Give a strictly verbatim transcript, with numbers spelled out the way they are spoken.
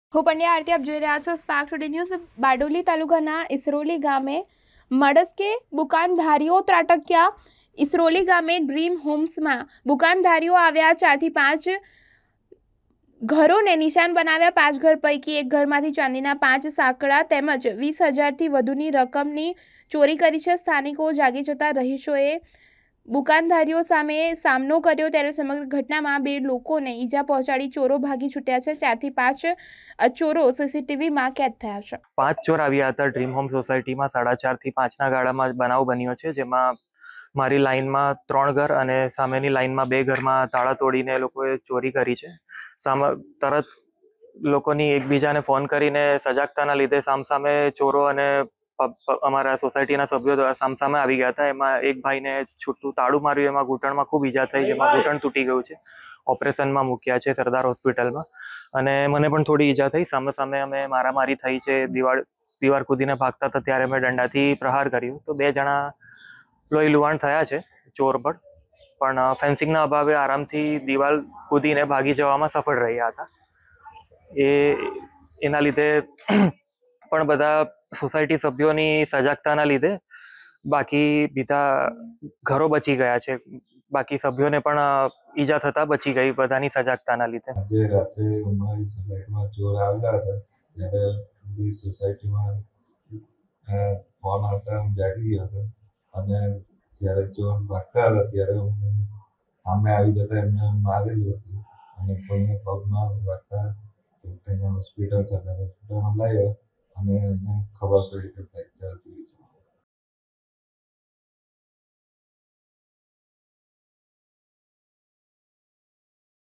હું પંડ્યા આરતી, આપ જોઈ રહ્યા છો સ્પાર્ક ટુડે ન્યૂઝ। બારડોલી તાલુકાના ઇસરોલી ગામે મળસ્કે દુકાનધારીઓ ત્રાટક્યા। ઇસરોલી ગામે ડ્રીમ હોમ્સમાં દુકાનધારીઓ આવ્યા। ચારથી પાંચ ઘરોને નિશાન બનાવ્યા। પાંચ ઘર પૈકી એક ઘરમાંથી ચાંદીના પાંચ સાંકળા તેમજ વીસ હજારથી વધુની રકમની ચોરી કરી છે। સ્થાનિકો જાગી જતા રહીશોએ દુકાનધારીઓ સામે સામનો કર્યો, ત્યારે સમગ્ર ઘટનામાં બે લોકોને ઈજા પહોંચાડી ચોરો ભાગી છૂટ્યા છે। ચારથી પાંચ ચોરો સીસીટીવીમાં કેદ થયા છે। પાંચ ચોર આવ્યા હતા ડ્રીમ હોમ સોસાયટીમાં સાડા ચાર થી પાંચના ગાળામાં બનાવ બન્યો છે, જેમાં મારી લાઇનમાં ત્રણ ઘર અને સામેની લાઇનમાં બે ઘરમાં તાળા તોડીને એ લોકોએ ચોરી કરી છે। સામે તરત લોકોની એકબીજાને ફોન કરીને સજાગતાના લીધે સામસામે ચોરો અને અમારા સોસાયટીના સભ્યો દ્વારા સામસામે આવી ગયા હતા। એમાં એક ભાઈને છૂટું તાળું માર્યું, એમાં ઘૂંટણમાં ખૂબ ઈજા થઈ, જેમાં ઘૂંટણ તૂટી ગયું છે, ઓપરેશનમાં મૂક્યા છે સરદાર હોસ્પિટલમાં। અને મને પણ થોડી ઈજા થઈ। સામે સામે અમે મારામારી થઈ છે, દિવાળ દિવાર કૂદીને ભાગતા હતા ત્યારે અમે દંડાથી પ્રહાર કર્યું, તો બે જણા લોહી લુહાણ થયા છે ચોર પર, પણ ફેન્સિંગના અભાવે આરામથી દિવાલ કૂદીને ભાગી જવામાં સફળ રહ્યા હતા। એ એના લીધે પણ બધા સોસાયટી સભ્યોની સજાગતાના લીધે બાકી બીજા ઘરો બચી ગયા છે, બાકી સભ્યોને પણ ઈજા થતા બચી ગઈ બધાની સજાગતાના લીધે। આજે રાત્રે અમારી સોસાયટીમાં ચોર આવેલા હતા, ત્યારે બધી સોસાયટીમાં ફોન આવતા હું જાગી ગયો હતો, અને જ્યારે ચોર ભાગતા હતા ત્યારે હું સામે આવી જતા એમને મારેલું હતું, અને કોઈને પગમાં વાગતા અહીંયા હોસ્પિટલ સરદાર હોસ્પિટલમાં લાવ્યો અને એમને ખબર પડી કે ફ્રેક્ચર થયું છે।